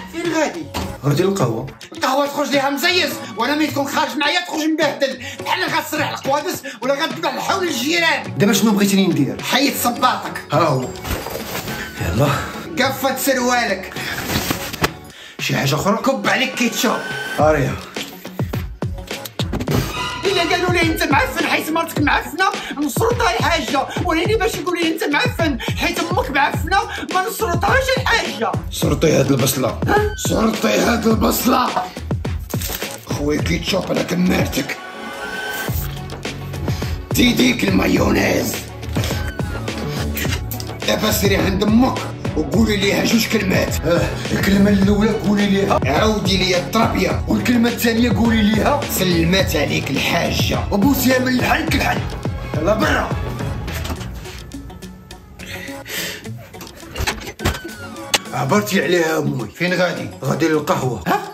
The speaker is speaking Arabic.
فين غادي؟ غادي للقهوة. القهوة تخرج ليها مزيز، وانا ملي تكون خارج معايا تخرج مبهدل، بحال غتسرح القوادس ولا غتذبح الحول الجيران. دابا شنو بغيتيني ندير؟ حيد صباطك. ها هو. يلا. قفت سروالك. شي حاجة أخرى؟ كب عليك كيتشوب. هاريا. إلا قالوا لي أنت معفن حيت مرتك معفنة نصرطها الحاجة، ولكن باش يقول لي أنت معفن حيت أمك معفنة ما نصرطهاش الحاجة. سرطي هاد البصلة. سرطي هاد البصلة. خويا كيتشوب أنا كمارتك. تيديك المايونيز. دابا سيري عند أمك وقولي ليها جوج كلمات. الكلمة الأولى قولي ليها عاودي لي الترابية، والكلمة الثانية قولي ليها سلمات عليك الحاجة وبوسيها من الحلك الحل. يلا برا. عبرتي عليها أمي. فين غادي؟ غادي للقهوة.